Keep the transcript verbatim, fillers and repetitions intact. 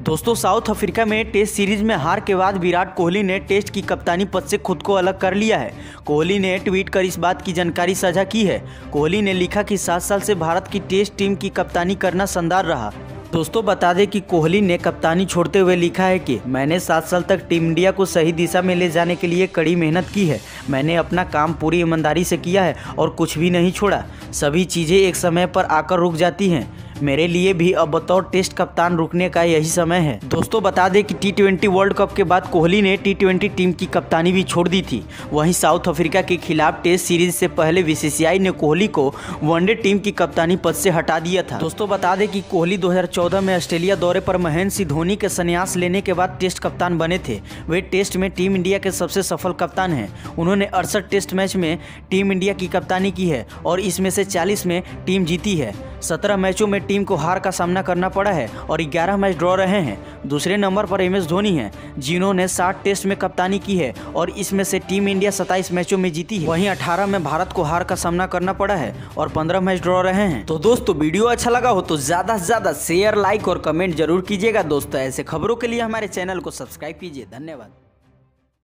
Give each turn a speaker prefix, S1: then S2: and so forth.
S1: दोस्तों South Africa में test series में हार के बाद विराट कोहली ने टेस्ट की कप्तानी पद से खुद को अलग कर लिया है। कोहली ने ट्वीट कर इस बात की जानकारी साझा की है। कोहली ने लिखा कि सात साल से भारत की टेस्ट टीम की कप्तानी करना शानदार रहा। दोस्तों बता दें कि कोहली ने कप्तानी छोड़ते हुए लिखा है कि मैंने सात साल तक टीम इंडिया को सही दिशा में ले जाने के लिए कड़ी मेहनत की है। मैंने अपना काम पूरी ईमानदारी से किया है और कुछ भी नहीं छोड़ा। सभी चीज़ें एक समय पर आकर रुक जाती हैं। मेरे लिए भी अब बतौर टेस्ट कप्तान रुकने का यही समय है। दोस्तों बता दें कि टी ट्वेंटी वर्ल्ड कप के बाद कोहली ने टी ट्वेंटी टीम की कप्तानी भी छोड़ दी थी। वहीं साउथ अफ्रीका के खिलाफ टेस्ट सीरीज से पहले बी सी सी आई ने कोहली को वनडे टीम की कप्तानी पद से हटा दिया था। दोस्तों बता दें कि कोहली दो हज़ार चौदह में ऑस्ट्रेलिया दौरे पर महेंद्र सिंह धोनी के संन्यास लेने के बाद टेस्ट कप्तान बने थे। वे टेस्ट में टीम इंडिया के सबसे सफल कप्तान हैं। उन्होंने अड़सठ टेस्ट मैच में टीम इंडिया की कप्तानी की है और इसमें से चालीस में टीम जीती है। सत्रह मैचों में टीम को हार का सामना करना पड़ा है और ग्यारह मैच ड्रॉ रहे हैं। दूसरे नंबर पर एम एस धोनी हैं, जिन्होंने साठ टेस्ट में कप्तानी की है और इसमें से टीम इंडिया सत्ताईस मैचों में जीती है। वहीं अठारह में भारत को हार का सामना करना पड़ा है और पंद्रह मैच ड्रॉ रहे हैं। तो दोस्तों वीडियो अच्छा लगा हो तो ज़्यादा से ज़्यादा शेयर, लाइक और कमेंट जरूर कीजिएगा। दोस्तों ऐसे खबरों के लिए हमारे चैनल को सब्सक्राइब कीजिए। धन्यवाद।